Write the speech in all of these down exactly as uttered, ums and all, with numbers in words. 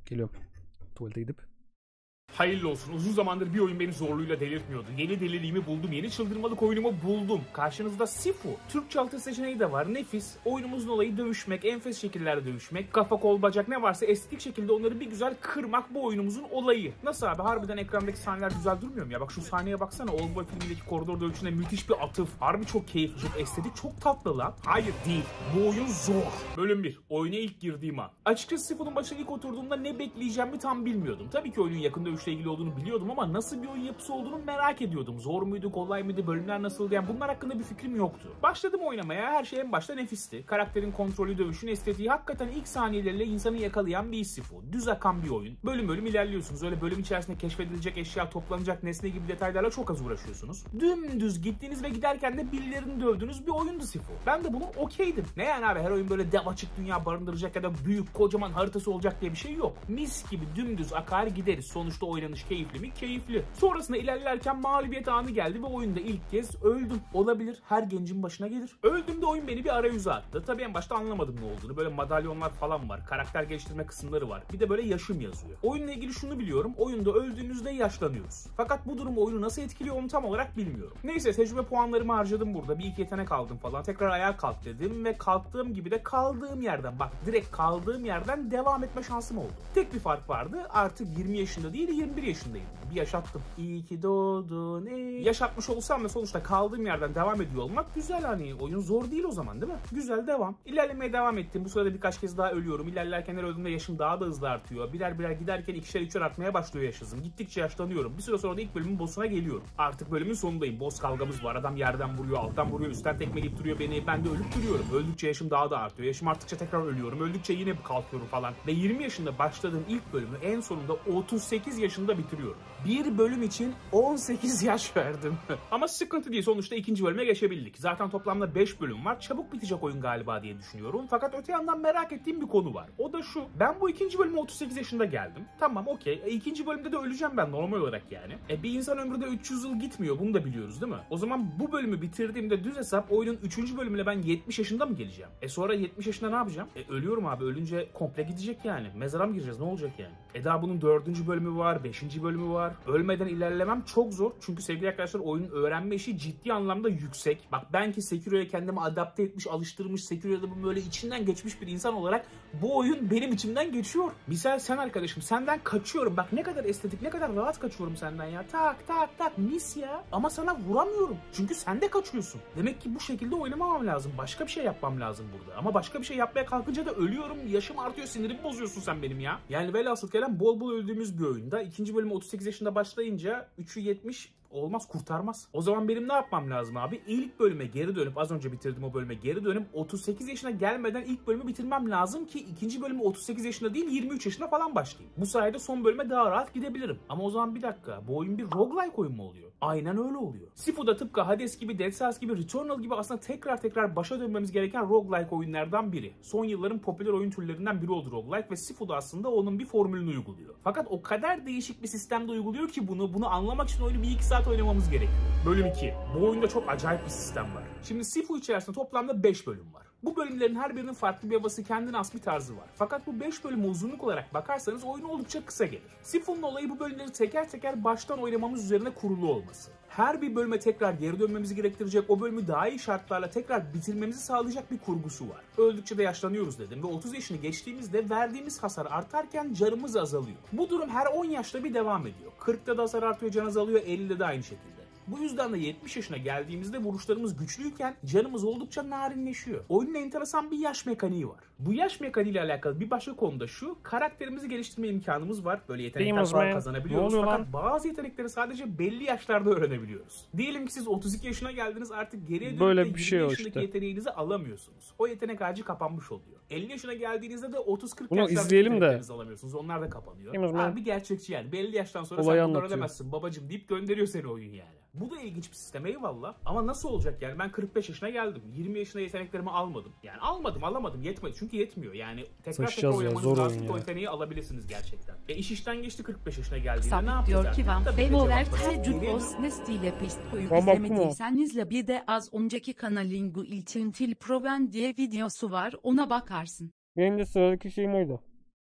Geliyorum. Tuvalete gidip. Hayırlı olsun. Uzun zamandır bir oyun beni zorluğuyla delirtmiyordu. Yeni deliliğimi buldum. Yeni çıldırmalık oyunumu buldum. Karşınızda Sifu. Türkçe altı seçeneği de var. Nefis. Oyunumuzun olayı dövüşmek, enfes şekillerde dövüşmek. Kafa, kol, bacak ne varsa estetik şekilde onları bir güzel kırmak bu oyunumuzun olayı. Nasıl abi? Harbiden ekrandaki sahneler güzel durmuyor mu ya? Bak şu sahneye baksana. Oldboy filmindeki koridor dövüşüne müthiş bir atıf. Harbi çok keyifli, çok estetik, çok tatlı lan. Hayır değil. Bu oyun zor. Bölüm bir. Oyuna ilk girdiğim an. Açıkçası Sifu'nun başına ilk oturduğumda ne bekleyeceğimi tam bilmiyordum. Tabii ki oyunun yakın dövüşle ilgili olduğunu biliyordum ama nasıl bir oyun yapısı olduğunu merak ediyordum. Zor muydu, kolay mıydı, bölümler nasıldı, yani bunlar hakkında bir fikrim yoktu. Başladım oynamaya, her şey en başta nefisti. Karakterin kontrolü, dövüşün estetiği hakikaten ilk saniyeleriyle insanı yakalayan bir Sifu. Düz akan bir oyun. Bölüm bölüm ilerliyorsunuz. Öyle bölüm içerisinde keşfedilecek eşya, toplanacak nesne gibi detaylarla çok az uğraşıyorsunuz. Dümdüz gittiniz ve giderken de birilerini dövdüğünüz bir oyundu Sifu. Ben de bunun okeydim. Ne yani abi, her oyun böyle dev açık dünya barındıracak ya da büyük kocaman haritası olacak diye bir şey yok. Mis gibi dümdüz akar gideriz. Sonuçta oynanış keyifli mi? Keyifli. Sonrasında ilerlerken mağlubiyet anı geldi ve oyunda ilk kez öldüm. Olabilir. Her gencin başına gelir. Öldüğümde oyun beni bir arayüze attı. Tabii en başta anlamadım ne olduğunu. Böyle madalyonlar falan var. Karakter geliştirme kısımları var. Bir de böyle yaşım yazıyor. Oyunla ilgili şunu biliyorum. Oyunda öldüğümüzde yaşlanıyoruz. Fakat bu durum oyunu nasıl etkiliyor onu tam olarak bilmiyorum. Neyse, tecrübe puanlarımı harcadım burada. Bir iki yetenek aldım falan. Tekrar ayağa kalk dedim ve kalktığım gibi de kaldığım yerden, bak direkt kaldığım yerden devam etme şansım oldu. Tek bir fark vardı. Artık yirmi yaşında değil yirmi bir yaşındayım. Bir yaşattım. İyi ki doğdun ey. Yaşatmış olsam da sonuçta kaldığım yerden devam ediyor olmak güzel, hani oyun zor değil o zaman değil mi? Güzel, devam. İlerlemeye devam ettim. Bu sırada birkaç kez daha ölüyorum. İlerlerken her öldüğümde yaşım daha da hızlı artıyor. Birer birer giderken ikişer üçer artmaya başlıyor yaş hızım. Gittikçe yaşlanıyorum. Bir süre sonra da ilk bölümün boss'una geliyorum. Artık bölümün sonundayım. Boss kavgamız var. Adam yerden vuruyor, alttan vuruyor, üstten tekmeleyip duruyor beni. Ben de ölüp duruyorum. Öldükçe yaşım daha da artıyor. Yaşım arttıkça tekrar ölüyorum. Öldükçe yine kalkıyorum falan. Ve yirmi yaşında başladığım ilk bölümü en sonunda otuz sekiz yaşında bitiriyorum. Bir bölüm için on sekiz yaş verdim. Ama sıkıntı değil. Sonuçta ikinci bölüme geçebildik. Zaten toplamda beş bölüm var. Çabuk bitecek oyun galiba diye düşünüyorum. Fakat öte yandan merak ettiğim bir konu var. O da şu. Ben bu ikinci bölüme otuz sekiz yaşında geldim. Tamam, okey. E, ikinci bölümde de öleceğim ben normal olarak yani. E, bir insan ömrü de üç yüz yıl gitmiyor. Bunu da biliyoruz değil mi? O zaman bu bölümü bitirdiğimde düz hesap oyunun üçüncü bölümüne ben yetmiş yaşında mı geleceğim? E sonra yetmiş yaşında ne yapacağım? E ölüyorum abi. Ölünce komple gidecek yani. Mezara mı gireceğiz? Ne olacak yani? E daha bunun dördüncü bölümü var. Beşinci bölümü var. Ölmeden ilerlemem çok zor. Çünkü sevgili arkadaşlar, oyunun öğrenme işi ciddi anlamda yüksek. Bak ben ki Sekiro'ya kendimi adapte etmiş, alıştırmış, Sekiro'da böyle içinden geçmiş bir insan olarak bu oyun benim içimden geçiyor. Misal sen arkadaşım, senden kaçıyorum. Bak ne kadar estetik, ne kadar rahat kaçıyorum senden ya. Tak tak tak mis ya. Ama sana vuramıyorum. Çünkü sen de kaçıyorsun. Demek ki bu şekilde oynamamam lazım. Başka bir şey yapmam lazım burada. Ama başka bir şey yapmaya kalkınca da ölüyorum. Yaşım artıyor, sinirimi bozuyorsun sen benim ya. Yani velhasıl kelam bol bol öldüğümüz bir oyunda. İkinci bölümü otuz sekiz yaşında başlayınca üçü yetmiş olmaz, kurtarmaz. O zaman benim ne yapmam lazım abi? İlk bölüme geri dönüp, az önce bitirdim o bölüme geri dönüp otuz sekiz yaşına gelmeden ilk bölümü bitirmem lazım ki ikinci bölümü otuz sekiz yaşında değil yirmi üç yaşında falan başlayayım. Bu sayede son bölüme daha rahat gidebilirim. Ama o zaman bir dakika, bu oyun bir roguelike oyun mu oluyor? Aynen öyle oluyor. Sifu da tıpkı Hades gibi, Dead Cells gibi, Returnal gibi aslında tekrar tekrar başa dönmemiz gereken roguelike oyunlardan biri. Son yılların popüler oyun türlerinden biri oldu roguelike ve Sifu da aslında onun bir formülünü uyguluyor. Fakat o kadar değişik bir sistemde uyguluyor ki bunu, bunu anlamak için oyunu bir iki saat oynamamız gerekiyor. Bölüm iki. Bu oyunda çok acayip bir sistem var. Şimdi Sifu içerisinde toplamda beş bölüm var. Bu bölümlerin her birinin farklı bir havası, kendine has bir tarzı var. Fakat bu beş bölüme uzunluk olarak bakarsanız oyun oldukça kısa gelir. Sifu'nun olayı bu bölümleri teker teker baştan oynamamız üzerine kurulu olması. Her bir bölüme tekrar geri dönmemizi gerektirecek, o bölümü daha iyi şartlarla tekrar bitirmemizi sağlayacak bir kurgusu var. Öldükçe de yaşlanıyoruz dedim ve otuz yaşını geçtiğimizde verdiğimiz hasar artarken canımız azalıyor. Bu durum her on yaşta bir devam ediyor. kırkta da hasar artıyor, can azalıyor, ellide de aynı şekilde. Bu yüzden de yetmiş yaşına geldiğimizde vuruşlarımız güçlüyken canımız oldukça narinleşiyor. Oyunun enteresan bir yaş mekaniği var. Bu yaş mekaniği ile alakalı bir başka konu da şu: karakterimizi geliştirme imkanımız var. Böyle yetenekler falan kazanabiliyoruz. Fakat bazı yetenekleri sadece belli yaşlarda öğrenebiliyoruz. Diyelim ki siz otuz iki yaşına geldiniz, artık geriye dönüp böyle de bir şey yirmi yaşındaki işte. yeteneğinizi alamıyorsunuz. O yetenek ağacı kapanmış oluyor. elli yaşına geldiğinizde de otuz kırk Bunu yaşlarda izleyelim de. yeteneklerinizi alamıyorsunuz. Onlar da kapanıyor. Ha, bir gerçekçi yani. Belli yaştan sonra Olayı sen bunları anlatıyor. öğrenemezsin babacım deyip gönderiyor seni oyun yani. Bu da ilginç bir sistem eyvallah. Ama nasıl olacak yani? Ben kırk beş yaşına geldim. yirmi yaşında yeteneklerimi almadım. Yani almadım alamadım yetmedi. Çünkü yetmiyor. Yani tekrar tekrar Saçacağız ya, oynamanız zor lazım oyun ki o ya. yeteneği alabilirsiniz gerçekten. E iş işten geçti kırk beş yaşına geldiğinde ne Sabit yapacağız diyor ki artık? Van Tabii ki de Fevoler cevap basit. Tecrüt Geriye Os Nestiyle Pisto'yu Ben baktım izlemediyseniz bir de az önceki kanalın bu ilçintil proven diye videosu var, ona bakarsın. Benim de sıradaki şeyim oydu.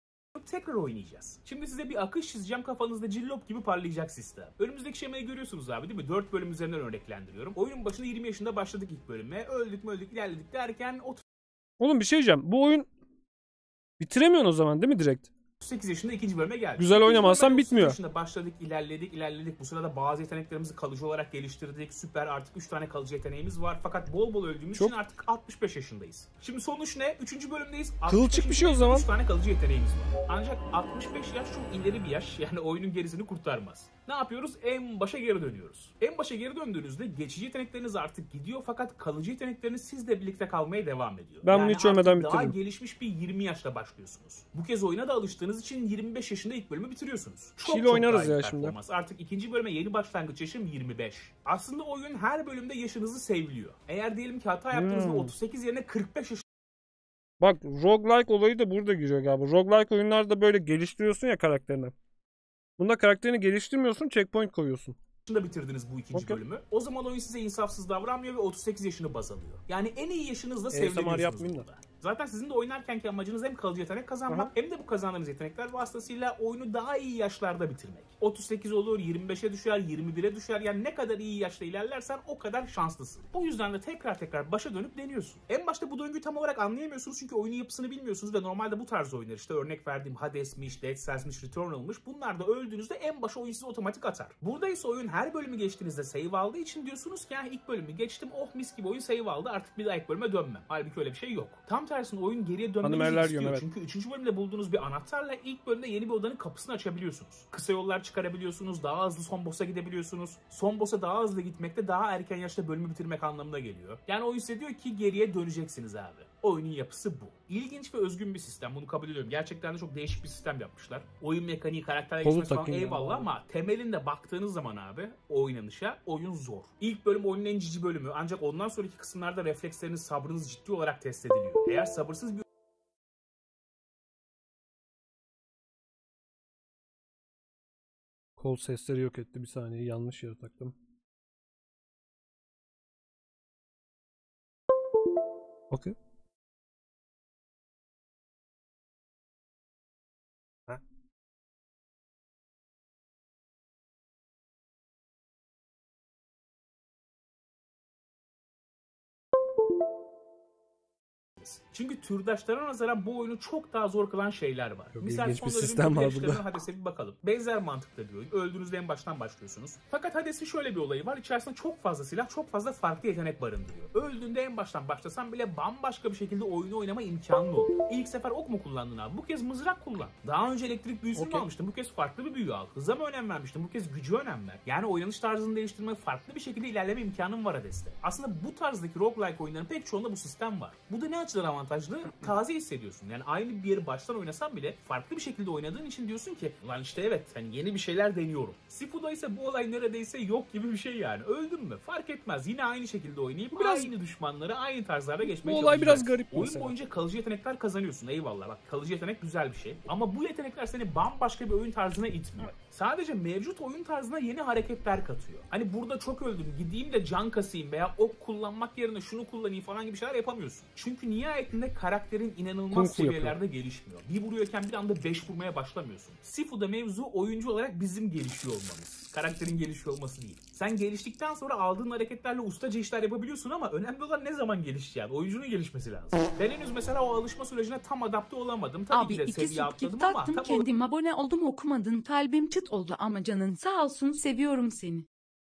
alıp tekrar oynayacağız. Şimdi size bir akış çizeceğim, kafanızda cillop gibi parlayacak sistem. Önümüzdeki şemayı görüyorsunuz abi değil mi? dört bölüm üzerinden örneklendiriyorum. Oyunun başında yirmi yaşında başladık ilk bölüme. Öldük mü öldük ilerledik derken otuz Oğlum bir şey diyeceğim. Bu oyun bitiremiyorsun o zaman değil mi direkt? sekiz yaşında ikinci bölüme geldik. Güzel oynamazsan bitmiyor. Yaşında başladık, ilerledik, ilerledik. Bu sırada bazı yeteneklerimizi kalıcı olarak geliştirdik. Süper, artık üç tane kalıcı yeteneğimiz var. Fakat bol bol öldüğümüz Çok... için artık altmış beş yaşındayız. Şimdi sonuç ne? üçüncü bölümdeyiz. Kılçık bir şey o zaman. üç tane kalıcı yeteneğimiz var. Ancak altmış beş yaş çok ileri bir yaş. Yani oyunun gerisini kurtarmaz. Ne yapıyoruz? En başa geri dönüyoruz. En başa geri döndüğünüzde geçici yetenekleriniz artık gidiyor fakat kalıcı yetenekleriniz sizle birlikte kalmaya devam ediyor. Ben yani bunu hiç ölmeden bitirdim. Daha gelişmiş bir yirmi yaşta başlıyorsunuz. Bu kez oyuna da alıştığınız için yirmi beş yaşında ilk bölümü bitiriyorsunuz. Çok, Şile çok oynarız ya şimdi. Artık ikinci bölüme yeni başlangıç yaşım yirmi beş. Aslında oyun her bölümde yaşınızı sevliyor. Eğer diyelim ki hata yaptığınızda Hmm. otuz sekiz yerine kırk beş yaş Bak roguelike olayı da burada giriyor galiba. Roguelike oyunlarda böyle geliştiriyorsun ya karakterini. Bunda karakterini geliştirmiyorsun, checkpoint koyuyorsun. yaşında bitirdiniz bu ikinci Okay. bölümü. O zaman oyun size insafsız davranmıyor ve otuz sekiz yaşını baz alıyor. Yani en iyi yaşınızla A S M R sevileniyorsunuz yapmayayım burada. Zaten sizin de oynarkenki amacınız hem kalıcı yetenek kazanmak Aha. hem de bu kazandığınız yetenekler vasıtasıyla oyunu daha iyi yaşlarda bitirmek. otuz sekiz olur, yirmi beşe düşer, yirmi bire düşer. Yani ne kadar iyi yaşta ilerlersen o kadar şanslısın. Bu yüzden de tekrar tekrar başa dönüp deniyorsun. En başta bu döngüyü tam olarak anlayamıyorsunuz çünkü oyunun yapısını bilmiyorsunuz ve normalde bu tarz oyunlar işte örnek verdiğim Hades'miş, Dead Cells'miş, Returnal'mış, bunlar da öldüğünüzde en başa oyun sizi otomatik atar. Burada ise oyun her bölümü geçtiğinizde save aldığı için diyorsunuz ki yani ilk bölümü geçtim, oh mis gibi oyun save aldı, artık bir daha ilk bölüme dönmem. Halbuki öyle bir şey yok. Tam tersine oyun geriye dönmenizi Hanımerler istiyor. yiyorum, evet. Çünkü üçüncü bölümde bulduğunuz bir anahtarla ilk bölümde yeni bir odanın kapısını açabiliyorsunuz. Kısa yollar çıkarabiliyorsunuz, daha hızlı son boss'a gidebiliyorsunuz. Son boss'a daha hızlı gitmek de daha erken yaşta bölümü bitirmek anlamına geliyor. Yani oyun size diyor ki geriye döneceksiniz abi. Oyunun yapısı bu. İlginç ve özgün bir sistem, bunu kabul ediyorum. Gerçekten de çok değişik bir sistem yapmışlar. Oyun mekaniği, karakter gelişmesi falan eyvallah ama temelinde baktığınız zaman abi oynanışa oyun zor. İlk bölüm oyunun en cici bölümü, ancak ondan sonraki kısımlarda refleksleriniz, sabrınız ciddi olarak test ediliyor. Eğer sabırsız bir Kol sesleri yok etti. Bir saniye, yanlış yere taktım. Okey. Ha. Çünkü türdaşlara nazaran bu oyunu çok daha zor kılan şeyler var. Çok Misal ilginç bir son sistem bölümün var yaşlarına burada. Hades'e bir bakalım. Benzer mantıkta bir oyun. Öldüğünüzde en baştan başlıyorsunuz. Fakat Hades'in şöyle bir olayı var. İçerisinde çok fazla silah, çok fazla farklı yetenek barındırıyor. Öldüğünde en baştan başlasan bile bambaşka bir şekilde oyunu oynama imkanın oluyor. İlk sefer ok mu kullandın abi? Bu kez mızrak kullan. Daha önce elektrik büyüsünü Okay. mü almıştın? Bu kez farklı bir büyü al. Hıza mı önem vermiştin? Bu kez gücü önem ver. Yani oynanış tarzını değiştirme, farklı bir şekilde ilerleme imkanın var Hades'te. Aslında bu tarzdaki roguelike oyunların pek çoğunda bu sistem var. Bu da ne açıdan avantajlı? Taze hissediyorsun. Yani aynı bir yeri baştan oynasan bile farklı bir şekilde oynadığın için diyorsun ki ulan işte evet hani yeni bir şeyler deniyorum. Sifu'da ise bu olay neredeyse yok gibi bir şey yani. Öldün mü? Fark etmez. Yine aynı şekilde oynayıp biraz, aynı düşmanları aynı tarzlarda geçmeye bu olay biraz garip Oyun mesela. boyunca kalıcı yetenekler kazanıyorsun. Eyvallah bak, kalıcı yetenek güzel bir şey. Ama bu yetenekler seni bambaşka bir oyun tarzına itmiyor. Sadece mevcut oyun tarzına yeni hareketler katıyor. Hani burada çok öldüm, gideyim de can kasayım veya ok kullanmak yerine şunu kullanayım falan gibi şeyler yapamıyorsun. Çünkü nihayetinde karakterin inanılmaz seviyelerde gelişmiyor. Bir vuruyorken bir anda beş vurmaya başlamıyorsun. Sifu'da mevzu oyuncu olarak bizim gelişiyor olmamız. Karakterin gelişiyor olması değil. Sen geliştikten sonra aldığın hareketlerle ustaca işler yapabiliyorsun ama önemli olan ne zaman gelişeceğin. Oyuncunun gelişmesi lazım. Ben henüz mesela o alışma sürecine tam adapte olamadım. Tabii Abi ki de iki seviye atladım subkip ama taktım, tam kendim abone oldum, okumadın, kalbim çıt oldu ama canın sağ olsun, seviyorum seni.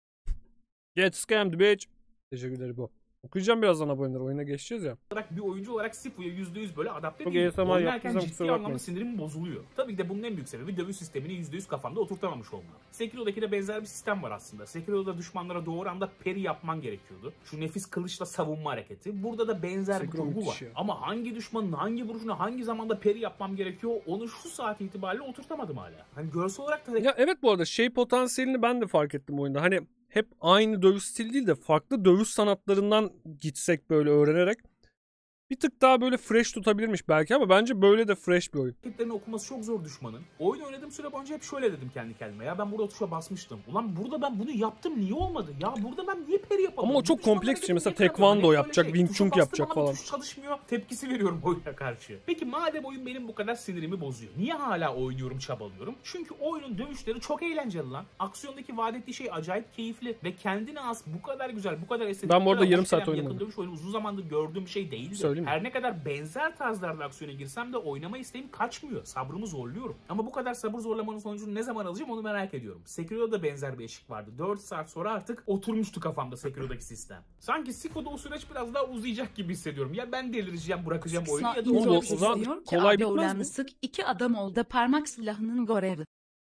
Get scammed bitch. Teşekkürler bu. Okuyacağım birazdan aboneleri. Oyuna geçeceğiz ya. olarak bir oyuncu olarak Sifu'ya yüzde yüz böyle adapte Çok değilim. A S M R Oynarken yaptıysam ciddi kusura anlamda bakmayın. sinirim bozuluyor. Tabii ki de bunun en büyük sebebi dövüş sistemini yüzde yüz kafamda oturtamamış olmam. Sekiro'daki de benzer bir sistem var aslında. Sekiro'da düşmanlara doğru anda parry yapman gerekiyordu. Şu nefis kılıçla savunma hareketi. Burada da benzer Sekiro bir kurgu var. müthiş ya. Ama hangi düşmanın hangi vuruşuna hangi zamanda parry yapmam gerekiyor onu şu saat itibariyle oturtamadım hala. Hani görsel olarak da Ya evet, bu arada şey potansiyelini ben de fark ettim oyunda. Hani hep aynı dövüş stili değil de farklı dövüş sanatlarından gitsek böyle öğrenerek bir tık daha böyle fresh tutabilirmiş belki ama bence böyle de fresh bir oyun. hareketlerini okuması çok zor düşmanın. Oyun oynadığım süre boyunca hep şöyle dedim kendi kendime. Ya ben burada tuşa basmıştım. Ulan burada ben bunu yaptım, niye olmadı? Ya burada ben niye peri yapamadım? Ama o çok Bu düşman kompleks bir şey. hareketi Mesela niye tekvando yapamadım? Hep yapacak, böyle şey. Wing Chun Tuşa bastım yapacak ama falan. tuş çalışmıyor. Tepkisi veriyorum oyuna karşı. Peki madem oyun benim bu kadar sinirimi bozuyor, niye hala oynuyorum, çabalıyorum? Çünkü oyunun dövüşleri çok eğlenceli lan. Aksiyondaki vaat ettiği şey acayip keyifli ve kendine az bu kadar güzel, bu kadar estetik. Ben bu arada bu kadar yarım hoş saat gelen bir oynamadım. yakın dövüş oyunu uzun zamandır gördüğüm bir şey değildi. Söyleyeyim mi? Her ne kadar benzer tarzlarda aksiyona girsem de oynama isteğim kaçmıyor. Sabrımı zorluyorum. Ama bu kadar sabır zorlamanın sonucunu ne zaman alacağım onu merak ediyorum. Sekiro'da da benzer bir eşik vardı. dört saat sonra artık oturmuştu kafamda Sekiro'daki sistem. Sanki Siko'da o süreç biraz daha uzayacak gibi hissediyorum. Ya ben delireceğim, bırakacağım oyunu ya da Oğlum, o o şey zaman Diyor ki kolay abi bitmez olan mi? sık iki adam oldu parmak silahının görevi.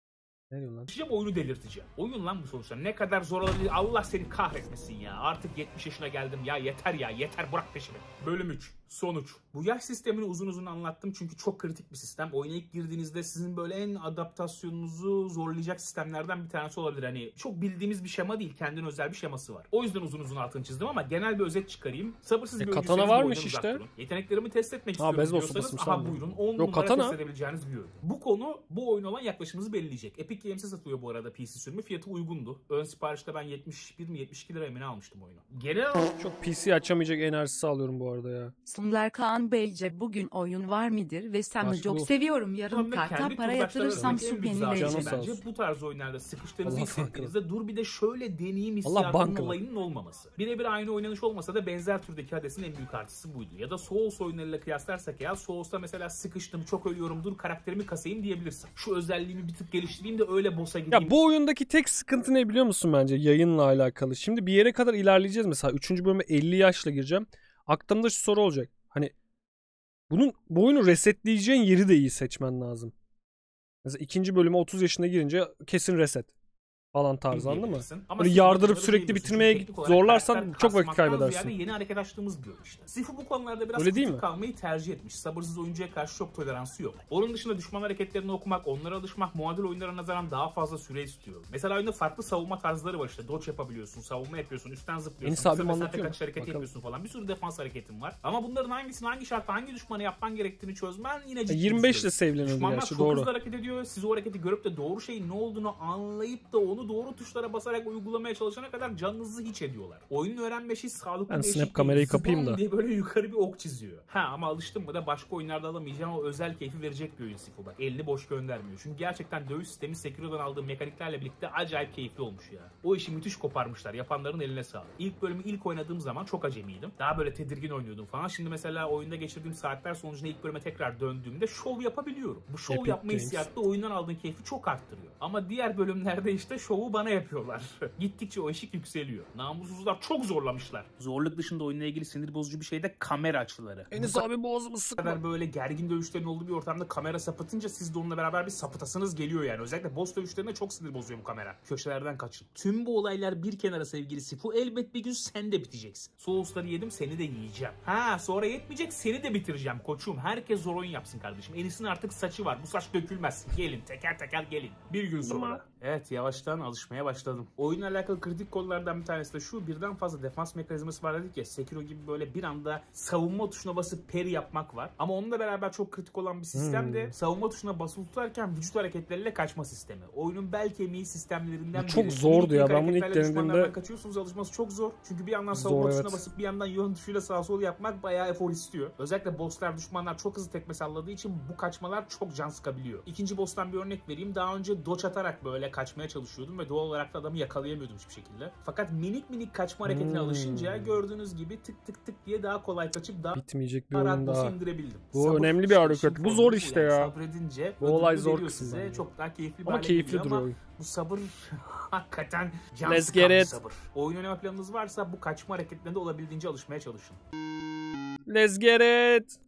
Ne diyor lan? Başlayacağım, oyunu delirteceğim. Oyun lan bu sonuçta. Ne kadar zor olabilir. Allah seni kahretmesin ya. Artık yetmiş yaşına geldim ya. Yeter ya. Yeter, bırak peşimi. Bölüm üç. Sonuç. Bu yaş sistemini uzun uzun anlattım çünkü çok kritik bir sistem. Oyuna ilk girdiğinizde sizin böyle en adaptasyonunuzu zorlayacak sistemlerden bir tanesi olabilir. Hani çok bildiğimiz bir şema değil. Kendine özel bir şeması var. O yüzden uzun uzun altını çizdim ama genel bir özet çıkarayım. Sabırsız E, bir katana oyuncusunuz, bu varmış oyundan işte. uzak durun. Yeteneklerimi test etmek Ha, istiyorum beyzbol diyorsanız sopası aha sandım. buyurun. on Yok, numara katana. test edebileceğiniz bir oyun. Bu konu bu oyuna olan yaklaşımınızı belirleyecek. Epic Games'e satılıyor bu arada P C sürümü. Fiyatı uygundu. Ön siparişte ben yetmiş bir mi yetmiş iki lira emine almıştım oyunu. Genel olarak Çok P C açamayacak enerjisi alıyorum bu arada ya. Sunlar Kaan Beyce bugün oyun var mıdır ve sen Başka çok bu. seviyorum yarım Kendi karta para turdaşlarına yatırırsam örnek en büyük zaafı Canın süpenileyecek. sağ bence olsun. bu tarz oyunlarda sıkıştığınızı Allah hissettiğinizde dur bir de şöyle deneyeyim Allah hissiyatının bankalı. olayının olmaması. Birebir aynı oynanış olmasa da benzer türdeki Hades'in en büyük artısı buydu. Ya da Souls oyunlarıyla kıyaslarsak ya Souls'ta mesela sıkıştım, çok ölüyorum, dur karakterimi kasayım diyebilirsin. Şu özelliğimi bir tık geliştireyim de öyle boss'a gideyim. Ya bu oyundaki tek sıkıntı ne biliyor musun bence? Yayınla alakalı. Şimdi bir yere kadar ilerleyeceğiz mesela. Üçüncü bölüme elli yaşla gireceğim. Aklımda şu soru olacak. Hani bunun bu oyunu resetleyeceğin yeri de iyi seçmen lazım. Mesela ikinci bölüme otuz yaşına girince kesin reset falan tarzı, anladın mı? diyebilirsin. Ama Böyle siz yardırıp bunları sürekli diyemiyorsunuz. bitirmeye Çünkü teknik olarak zorlarsan karakter çok vakit kasmaktan kaybedersin. ziyade yeni arkadaşlığımız bir oyun işte. Sifu bu konularda biraz Öyle değil küçük mi? kalmayı tercih etmiş. Sabırsız oyuncuya karşı çok toleransı yok. Onun dışında düşman hareketlerini okumak, onlara alışmak muadil oyunlara nazaran daha fazla süre istiyor. Mesela oyunda farklı savunma tarzları var işte. Dodge yapabiliyorsun, savunma yapıyorsun, üstten zıplıyorsun, Enis abim kısa mesafe anlatıyor mu? kaçış hareketi Bakalım. yapıyorsun falan. Bir sürü defans hareketin var. Ama bunların hangisini, hangi şartta, hangi düşmanı yapman gerektiğini çözmen yine ciddi yirmi bir beş ile süreç. save'leniyordu Düşmanlar gerçi, çok doğru. hızlı hareket ediyor. Siz o hareketi görüp de doğru şeyin ne olduğunu anlayıp da onu doğru tuşlara basarak uygulamaya çalışana kadar canınızı hiç ediyorlar. Oyunun öğrenme işi sağlıklı Ben bir snap eşik kamerayı değil. kapayım Zıbam da. diye böyle yukarı bir ok çiziyor. Ha ama alıştın mı da başka oyunlarda alamayacağın o özel keyfi verecek bir oyun Sifu bak. Elini boş göndermiyor. Çünkü gerçekten dövüş sistemi Sekiro'dan aldığım mekaniklerle birlikte acayip keyifli olmuş ya. O işi müthiş koparmışlar. Yapanların eline sağlık. İlk bölümü ilk oynadığım zaman çok acemiydim. Daha böyle tedirgin oynuyordum falan. Şimdi mesela oyunda geçirdiğim saatler sonucunda ilk bölüme tekrar döndüğümde şov yapabiliyorum. Bu şov Epic yapma Games. hissiyatı oyundan aldığın keyfi çok arttırıyor. Ama diğer bölümlerde işte şovu bana yapıyorlar. Gittikçe o eşik yükseliyor. Namussuzlar çok zorlamışlar. Zorluk dışında oyunla ilgili sinir bozucu bir şey de kamera açıları. Enis Bu abi boğazımı Bu sıkma. kadar böyle gergin dövüşlerin olduğu bir ortamda kamera sapıtınca siz de onunla beraber bir sapıtasınız geliyor yani. Özellikle boss dövüşlerinde çok sinir bozuyor bu kamera. Köşelerden kaçın. Tüm bu olaylar bir kenara sevgili Sifu. Elbet bir gün sen de biteceksin. Souls'ları yedim, seni de yiyeceğim. Ha sonra yetmeyecek, seni de bitireceğim koçum. Herkes zor oyun yapsın kardeşim. Enis'in artık saçı var. Bu saç dökülmez. Gelin teker teker gelin. Bir gün sonra. Evet, yavaştan alışmaya başladım. Oyunla alakalı kritik konulardan bir tanesi de şu: birden fazla defans mekanizması var dedik ya. Sekiro gibi böyle bir anda savunma tuşuna basıp parry yapmak var. Ama onunla beraber çok kritik olan bir sistem de Hmm. savunma tuşuna basılı tutarken vücut hareketleriyle kaçma sistemi. Oyunun bel kemiği sistemlerinden Bu çok biri. zordu Minik ya. minik Ben bunu ilk hareketlerle denediğimde- düşmanlardan kaçıyorsunuz, alışması çok zor. Çünkü bir yandan savunma Zor, tuşuna evet. basıp bir yandan yön tuşuyla sağ sol yapmak bayağı efor istiyor. Özellikle bosslar, düşmanlar çok hızlı tekme salladığı için bu kaçmalar çok can sıkabiliyor. İkinci boss'tan bir örnek vereyim. Daha önce dodge atarak böyle kaçmaya çalışıyordum ve doğal olarak da adamı yakalayamıyordum hiçbir şekilde. Fakat minik minik kaçma hareketine Hmm. alışınca gördüğünüz gibi tık tık tık diye daha kolay kaçıp daha Bitmeyecek bir rahat oyun boss'u daha. indirebildim. Bu Sabır önemli bir işte hareket. işin Bu formülü zor işte yani. ya. Sabredince Bu olay ödülünü zor veriyor kısım size. bence. Çok daha keyifli bir Ama hale keyifli geliyor duruyor ama oyun. bu sabır hakikaten can Let's sıkan get bir it. sabır. Oyun oynama planınız varsa bu kaçma hareketlerinde olabildiğince alışmaya çalışın. Let's get it.